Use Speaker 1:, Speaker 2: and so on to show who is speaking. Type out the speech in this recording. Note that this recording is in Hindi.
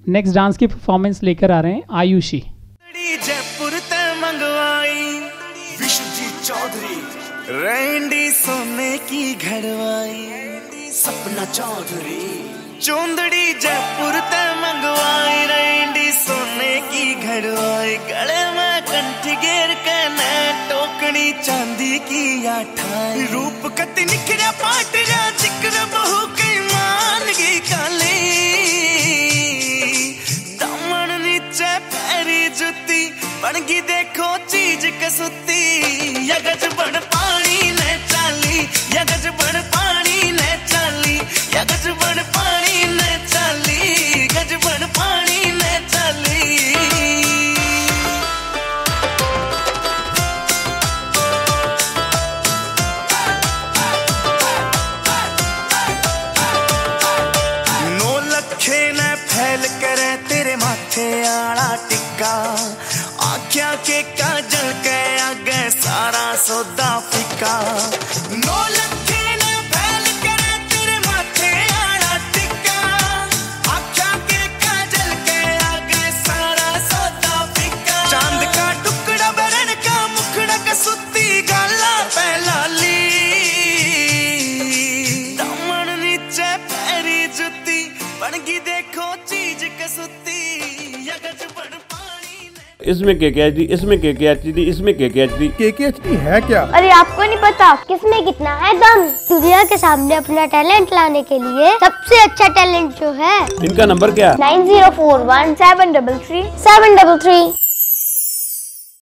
Speaker 1: नेक्स्ट डांस की परफॉर्मेंस लेकर आ रहे हैं आयुषी।
Speaker 2: जयपुर ते मंगवाई विश्वजीत चौधरी, रेंडी सोने की घड़वाई सपना चौधरी, चौंदड़ी जयपुर ते मंगवाई रेंडी सोने की घड़वाई, गले में कंठी घेर के न टोकनी चांदी की आठाई, रूप कति निखरा पाट रा जिक्र बहु की मान की काली, दामन नीचे पैरी जुती बनगी देखो चीज कसुती, यगज बड़ पानी ने चाली, यगज बड़ पानी ने चाली, यगज बड़ पानी ने चाली, गज बड़ पानी ने चाली। नौ लखे ने फैल करे तेरे माथे आला टिक्का, आख्या के काजल के आगे सारा सौदा फिका, नौ लखे ने फैल करे तेरे माथे आला टिक्का, आख्या के काजल के आगे सारा सौदा फिका, चांद का टुकड़ा बरन का मुखड़ा कसुती गाला पहलाली, दामन नीचे पैरी जुती बनगी देखो चीज कसुती, यगज बड़
Speaker 3: इसमें KKHD, इसमें KKHD, इसमें KKHD।
Speaker 4: KKHD है क्या?
Speaker 5: अरे आपको नहीं पता किसमें कितना है दम। दुनिया के सामने अपना टैलेंट लाने के लिए सबसे अच्छा टैलेंट जो है,
Speaker 3: इनका नंबर क्या?
Speaker 5: 9041 733 733।